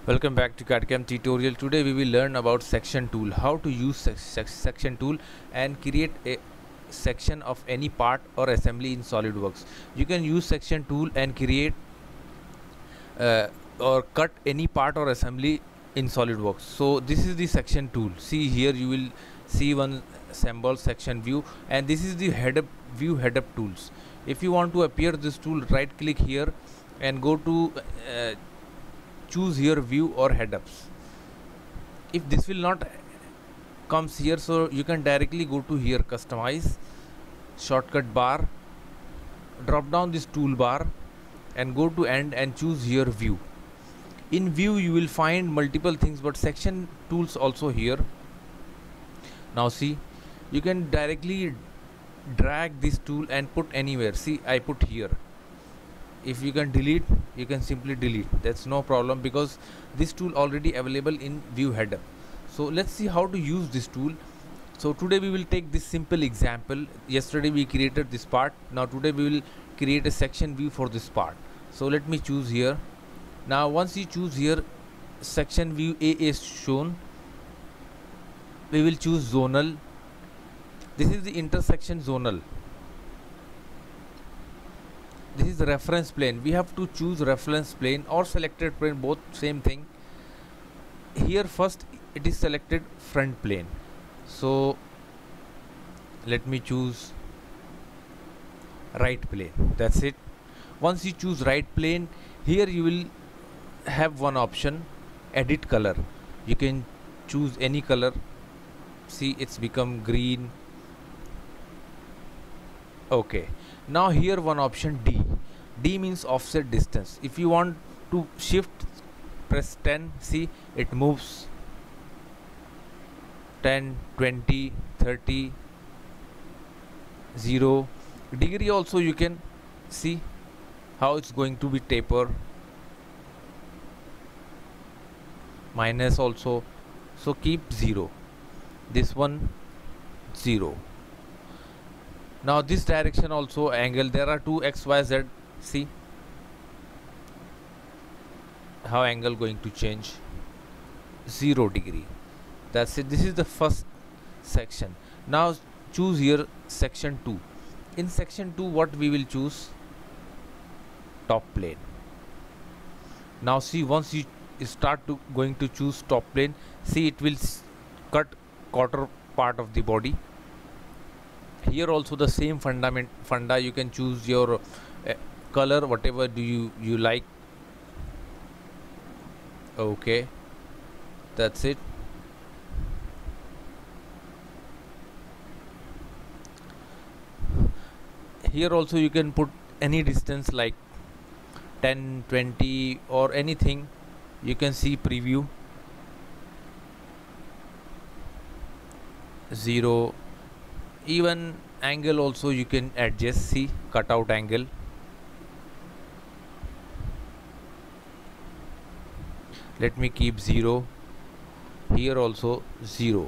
Welcome back to CAD/CAM tutorial. Today we will learn about section tool, how to use section tool and create a section of any part or assembly in SolidWorks. You can use section tool and create or cut any part or assembly in SolidWorks. So this is the section tool. See here you will see one symbol section view, and this is the head up view head up tools. If you want to appear this tool, right click here and go to choose here view or head ups. If this will not comes here, so you can directly go to here customize, shortcut bar, drop down this toolbar and go to end and choose here view. In view you will find multiple things, but section tools also here. Now see, you can directly drag this tool and put anywhere. See, I put here. If you can delete, you can simply delete. That's no problem because this tool already available in view header. So let's see how to use this tool. So today we will take this simple example. Yesterday we created this part. Now today we will create a section view for this part. So let me choose here. Now once you choose here, section view A is shown. We will choose zonal. This is the intersection zonal. This is the reference plane. We have to choose reference plane or selected plane, both same thing. Here first it is selected front plane. So let me choose right plane. That's it. Once you choose right plane, here you will have one option, edit color. You can choose any color. See, it's become green. Okay, now here one option D. D means offset distance. If you want to shift, press 10. See, it moves 10, 20, 30, 0 degree. Also you can see how it's going to be taper, minus also. So keep 0. This one 0. Now this direction also angle, there are two X, Y, Z. See how angle going to change, 0 degree. That's it. This is the first section. Now choose here section 2. In section 2 what we will choose, top plane. Now see, once you start to going to choose top plane, see it will cut quarter part of the body. Here also the same funda. You can choose your color, whatever do you like. Okay, that's it. Here also you can put any distance like 10, 20 or anything. You can see preview, 0. Even angle also you can adjust. See, cutout angle. Let me keep 0. Here also 0.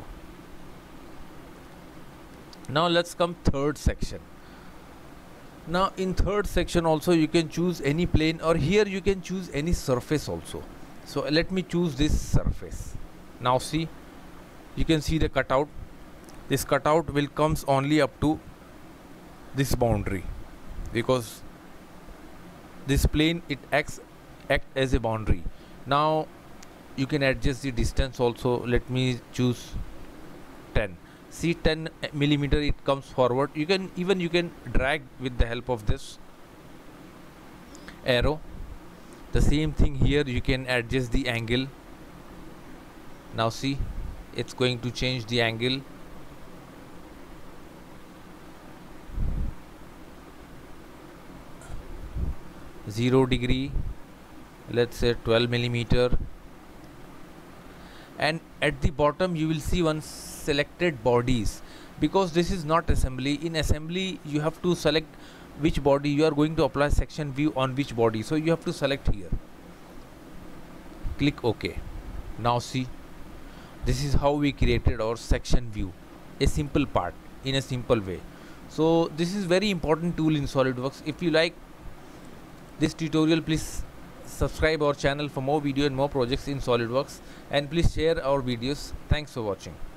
Now let's come third section. Now in third section also you can choose any plane, or here you can choose any surface also. So let me choose this surface. Now see, you can see the cutout. This cutout will comes only up to this boundary, because this plane it act as a boundary. Now you can adjust the distance also. Let me choose 10. See, 10 millimeter it comes forward. You can drag with the help of this arrow. The same thing here, you can adjust the angle. Now see, it's going to change the angle. Zero degree, let's say 12 millimeter. And at the bottom you will see one selected bodies, because this is not assembly. In assembly you have to select which body you are going to apply section view on, which body. So you have to select here, click OK. Now see, this is how we created our section view, a simple part in a simple way. So this is very important tool in SolidWorks. If you like this tutorial, please subscribe our channel for more video and more projects in SolidWorks, and please share our videos. Thanks for watching.